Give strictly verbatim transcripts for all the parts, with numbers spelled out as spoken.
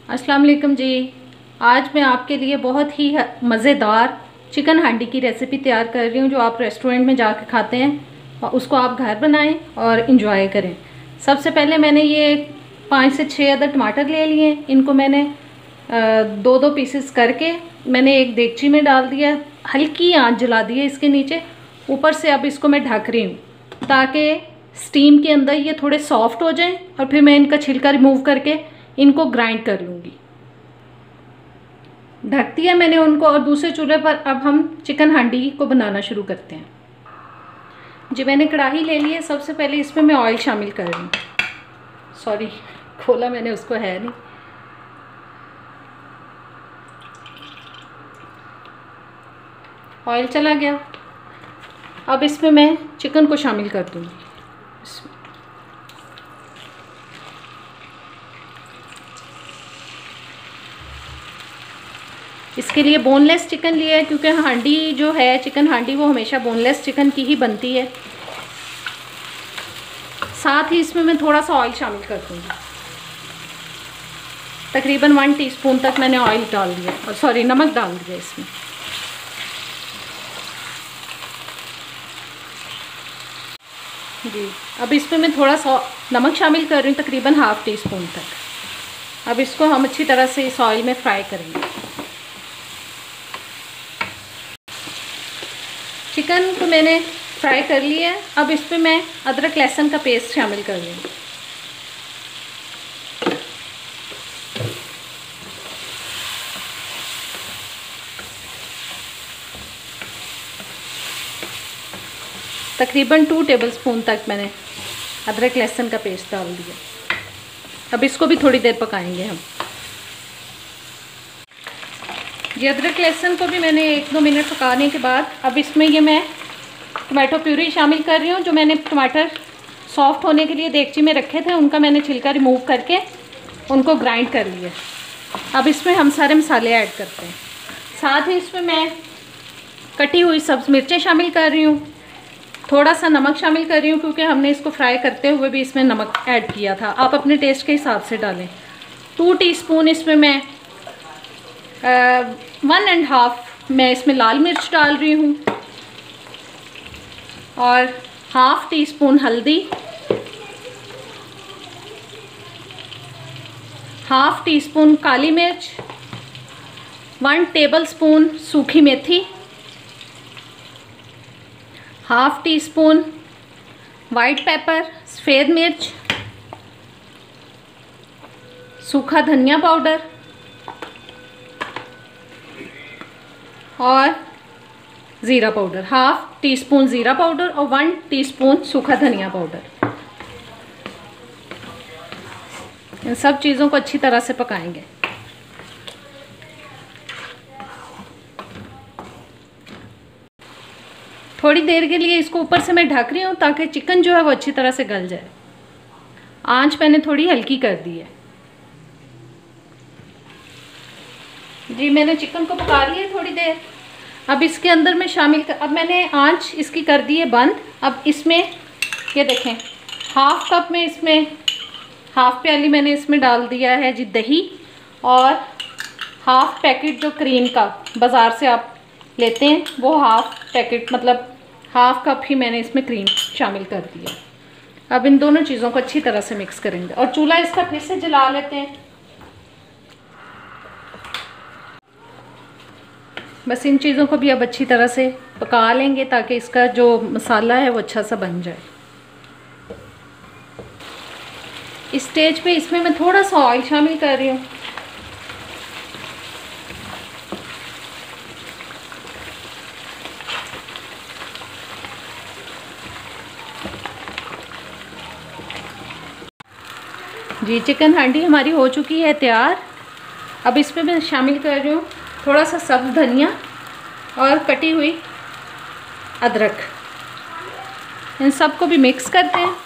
अस्सलाम वालेकुम जी। आज मैं आपके लिए बहुत ही मज़ेदार चिकन हांडी की रेसिपी तैयार कर रही हूँ, जो आप रेस्टोरेंट में जाकर खाते हैं और उसको आप घर बनाएं और इंजॉय करें। सबसे पहले मैंने ये पाँच से छः अदर टमाटर ले लिए। इनको मैंने दो दो पीसेस करके मैंने एक देगची में डाल दिया। हल्की आंच जला दी है इसके नीचे। ऊपर से अब इसको मैं ढक रही हूँ ताकि स्टीम के अंदर ये थोड़े सॉफ्ट हो जाएं और फिर मैं इनका छिलका रिमूव करके इनको ग्राइंड कर लूँगी। ढक दिया मैंने उनको और दूसरे चूल्हे पर अब हम चिकन हांडी को बनाना शुरू करते हैं। जी मैंने कढ़ाई ले ली है। सबसे पहले इसमें मैं ऑयल शामिल कर रही हूँ। सॉरी, खोला मैंने, उसको है नहीं। ऑयल चला गया। अब इसमें मैं चिकन को शामिल कर दूँगी। इसके लिए बोनलेस चिकन लिया है क्योंकि हांडी जो है चिकन हांडी वो हमेशा बोनलेस चिकन की ही बनती है। साथ ही इसमें मैं थोड़ा सा ऑयल शामिल कर दूँगी। तकरीबन वन टीस्पून तक मैंने ऑयल डाल दिया और सॉरी नमक डाल दिया इसमें। जी अब इसमें मैं थोड़ा सा नमक शामिल कर रही हूँ, तकरीबन हाफ़ टी स्पून तक। अब इसको हम अच्छी तरह से इस ऑयल में फ्राई करेंगे। चिकन को मैंने फ्राई कर लिया है। अब इस पर मैं अदरक लहसुन का पेस्ट शामिल कर रही हूँ। तकरीबन टू टेबलस्पून तक मैंने अदरक लहसुन का पेस्ट डाल दिया। अब इसको भी थोड़ी देर पकाएंगे हम। ये अदरक लहसुन को भी मैंने एक दो मिनट पकाने के बाद अब इसमें ये मैं टमाटो प्यूरी शामिल कर रही हूँ। जो मैंने टमाटर सॉफ्ट होने के लिए देगची में रखे थे उनका मैंने छिलका रिमूव करके उनको ग्राइंड कर लिया। अब इसमें हम सारे मसाले ऐड करते हैं। साथ ही इसमें मैं कटी हुई सब्ज़ मिर्चें शामिल कर रही हूँ। थोड़ा सा नमक शामिल कर रही हूँ क्योंकि हमने इसको फ्राई करते हुए भी इसमें नमक ऐड किया था। आप अपने टेस्ट के हिसाब से डालें। टू टीस्पून इसमें मैं वन एंड हाफ मैं इसमें लाल मिर्च डाल रही हूँ और हाफ टी स्पून हल्दी, हाफ टी स्पून काली मिर्च, वन टेबलस्पून सूखी मेथी, half teaspoon white pepper सफ़ेद मिर्च, सूखा धनिया पाउडर और ज़ीरा पाउडर। हाफ टी स्पून ज़ीरा पाउडर और वन टीस्पून सूखा धनिया पाउडर। इन सब चीज़ों को अच्छी तरह से पकाएंगे। थोड़ी देर के लिए इसको ऊपर से मैं ढक रही हूँ ताकि चिकन जो है वो अच्छी तरह से गल जाए। आंच मैंने थोड़ी हल्की कर दी है। जी मैंने चिकन को पका लिया थोड़ी देर। अब इसके अंदर मैं शामिल कर अब मैंने आंच इसकी कर दी है बंद। अब इसमें ये देखें हाफ कप में इसमें हाफ प्याली मैंने इसमें डाल दिया है जी दही और हाफ पैकेट जो क्रीम का बाज़ार से आप लेते हैं वो हाफ पैकेट मतलब हाफ कप ही मैंने इसमें क्रीम शामिल कर दिया। अब इन दोनों चीज़ों को अच्छी तरह से मिक्स करेंगे और चूल्हा इसका फिर से जला लेते हैं। बस इन चीज़ों को भी अब अच्छी तरह से पका लेंगे ताकि इसका जो मसाला है वो अच्छा सा बन जाए। इस स्टेज पे इसमें मैं थोड़ा सा ऑयल शामिल कर रही हूँ। जी चिकन हांडी हमारी हो चुकी है तैयार। अब इसमें मैं शामिल कर रही हूँ थोड़ा सा सब्ज़ धनिया और कटी हुई अदरक। इन सब को भी मिक्स करते हैं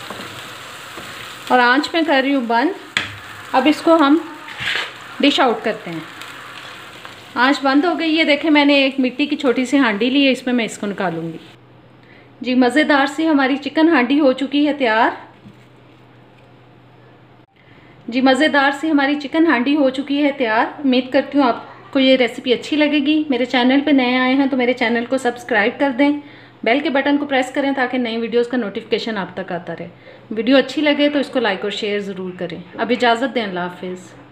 और आंच में कर रही हूँ बंद। अब इसको हम डिश आउट करते हैं। आंच बंद हो गई है। देखें मैंने एक मिट्टी की छोटी सी हांडी ली है, इसमें मैं इसको निकालूंगी। जी मज़ेदार सी हमारी चिकन हांडी हो चुकी है तैयार। जी मज़ेदार सी हमारी चिकन हांडी हो चुकी है तैयार। उम्मीद करती हूँ आपको ये रेसिपी अच्छी लगेगी। मेरे चैनल पे नए आए हैं तो मेरे चैनल को सब्सक्राइब कर दें, बेल के बटन को प्रेस करें ताकि नई वीडियोस का नोटिफिकेशन आप तक आता रहे। वीडियो अच्छी लगे तो इसको लाइक और शेयर ज़रूर करें। अब इजाज़त दें, अल्लाह हाफिज़।